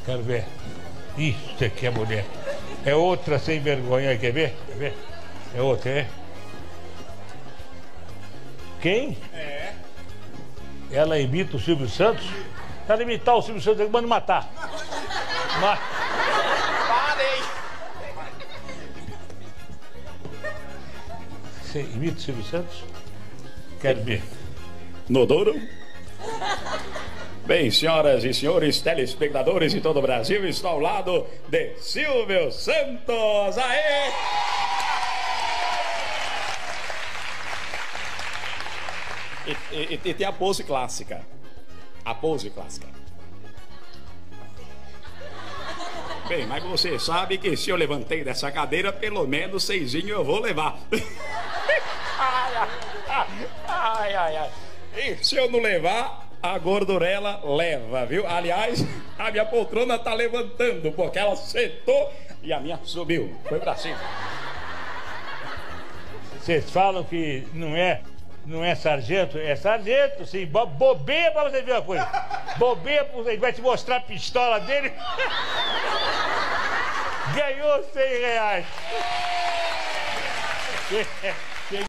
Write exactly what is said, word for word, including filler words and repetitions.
Quero ver. Isso aqui é mulher. É outra sem vergonha. Quer ver? Quer ver? É outra, é? Quem? É. Ela imita o Silvio Santos? Ela imitar o Silvio Santos, ele manda matar. Mas... Parei. Você imita o Silvio Santos? Quero ver. No duro? Bem, senhoras e senhores telespectadores de todo o Brasil, estou ao lado de Silvio Santos. Aê! E, e, e tem a pose clássica. A pose clássica. Bem, mas você sabe que se eu levantei dessa cadeira, pelo menos seisinho eu vou levar. Ai, ai, ai, ai. E se eu não levar, a gordurela leva, viu? Aliás, a minha poltrona tá levantando, porque ela sentou e a minha subiu. Foi pra cima. Vocês falam que não é, não é sargento? É sargento, sim. Bo bobeia pra você ver uma coisa. Bobeia pra você. Ele vai te mostrar a pistola dele. Ganhou cem reais.